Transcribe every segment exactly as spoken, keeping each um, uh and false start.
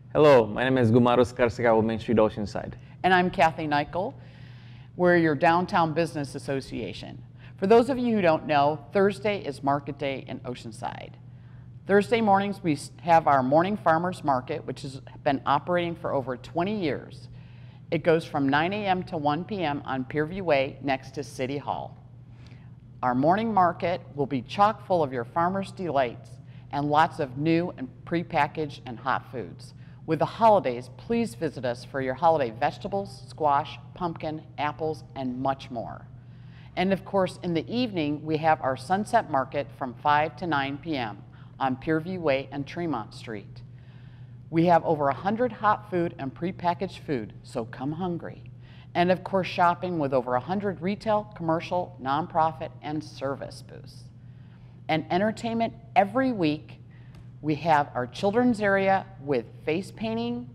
Hello, my name is MiraCosta with MainStreet Oceanside. And I'm Kathy Nichol. We're your Downtown Business Association. For those of you who don't know, Thursday is Market Day in Oceanside. Thursday mornings we have our morning farmers market, which has been operating for over twenty years. It goes from nine A M to one P M on Pierview Way next to City Hall. Our morning market will be chock full of your farmers' delights and lots of new and prepackaged and hot foods. With the holidays, please visit us for your holiday vegetables, squash, pumpkin, apples, and much more. And of course, in the evening, we have our Sunset Market from five to nine P M on Pierview Way and Tremont Street. We have over one hundred hot food and prepackaged food, so come hungry. And of course, shopping with over one hundred retail, commercial, nonprofit, and service booths. And entertainment every week. We have our children's area with face painting,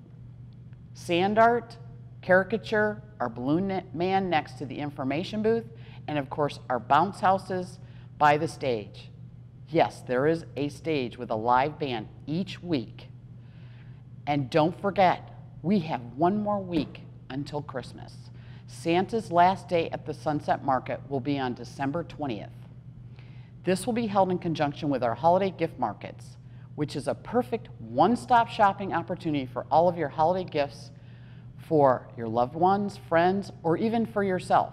sand art, caricature, our balloon man next to the information booth, and of course our bounce houses by the stage. Yes, there is a stage with a live band each week. And don't forget, we have one more week until Christmas. Santa's last day at the Sunset Market will be on December twentieth. This will be held in conjunction with our holiday gift markets, which is a perfect one-stop shopping opportunity for all of your holiday gifts for your loved ones, friends, or even for yourself.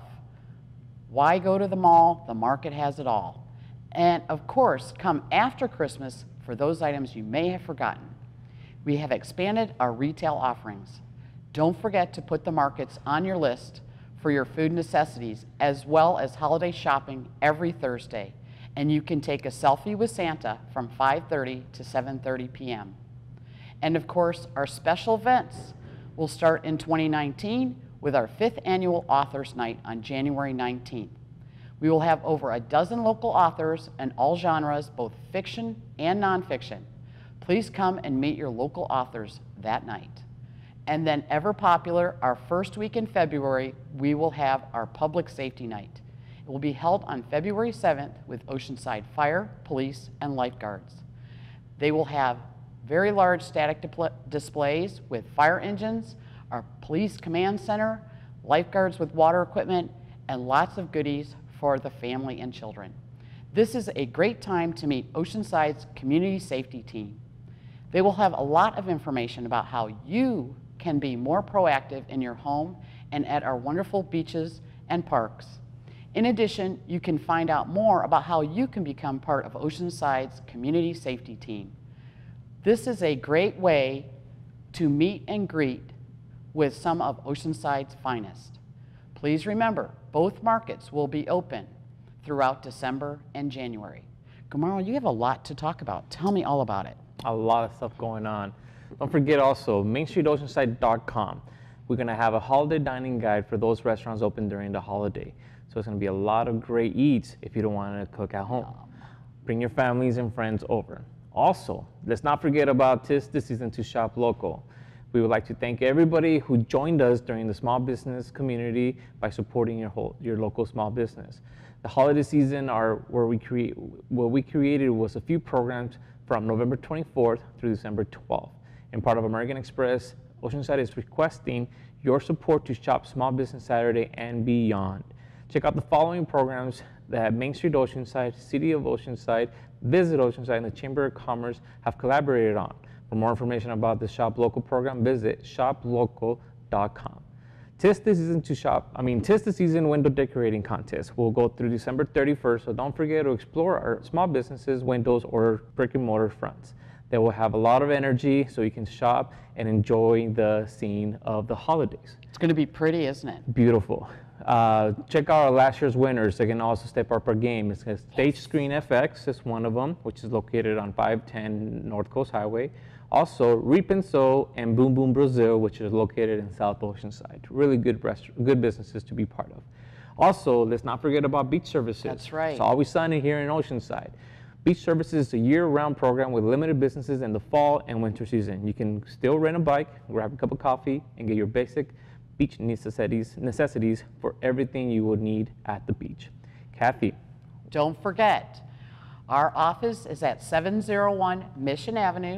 Why go to the mall? The market has it all. And of course, come after Christmas for those items you may have forgotten. We have expanded our retail offerings. Don't forget to put the markets on your list for your food necessities, as well as holiday shopping every Thursday. And you can take a selfie with Santa from five thirty to seven thirty P M And of course, our special events will start in twenty nineteen with our fifth annual Authors Night on January nineteenth. We will have over a dozen local authors in all genres, both fiction and nonfiction. Please come and meet your local authors that night. And then ever popular, our first week in February, we will have our Public Safety Night. It will be held on February seventh with Oceanside Fire, Police, and Lifeguards. They will have very large static displays with fire engines, our Police Command Center, lifeguards with water equipment, and lots of goodies for the family and children. This is a great time to meet Oceanside's community safety team. They will have a lot of information about how you can be more proactive in your home and at our wonderful beaches and parks. In addition, you can find out more about how you can become part of Oceanside's community safety team. This is a great way to meet and greet with some of Oceanside's finest. Please remember, both markets will be open throughout December and January. Gumaro, you have a lot to talk about. Tell me all about it. A lot of stuff going on. Don't forget also, Main Street Oceanside dot com. We're gonna have a holiday dining guide for those restaurants open during the holiday. So it's gonna be a lot of great eats if you don't wanna cook at home. Bring your families and friends over. Also, let's not forget about Tis the Season to Shop Local. We would like to thank everybody who joined us during the small business community by supporting your whole, your local small business. The holiday season are where we create, what we created was a few programs from November twenty-fourth through December twelfth. And part of American Express, Oceanside is requesting your support to shop Small Business Saturday and beyond. Check out the following programs that Main Street Oceanside, City of Oceanside, Visit Oceanside, and the Chamber of Commerce have collaborated on. For more information about the Shop Local program, visit shop local dot com. Tis the season to shop, I mean, Tis the Season window decorating contest will go through December thirty-first, so don't forget to explore our small businesses, windows, or brick and mortar fronts. They will have a lot of energy so you can shop and enjoy the scene of the holidays. It's going to be pretty, isn't it? Beautiful. Uh, check out our last year's winners. They can also step up our game. It's a Stage Screen F X is one of them, which is located on five ten North Coast Highway. Also, Reap and Sow and Boom Boom Brazil, which is located in South Oceanside. Really good, rest good businesses to be part of. Also, let's not forget about beach services. That's right. It's always sunny here in Oceanside. Beach services is a year-round program with limited businesses in the fall and winter season. You can still rent a bike, grab a cup of coffee, and get your basic beach necessities, necessities for everything you would need at the beach. Kathy. Don't forget, our office is at seven oh one Mission Avenue.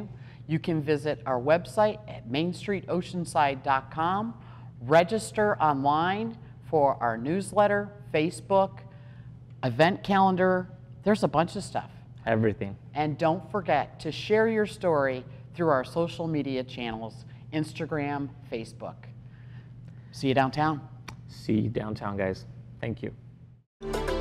You can visit our website at main street oceanside dot com, register online for our newsletter, Facebook, event calendar. There's a bunch of stuff. Everything. And don't forget to share your story through our social media channels, Instagram, Facebook. See you downtown. See you downtown, guys. Thank you.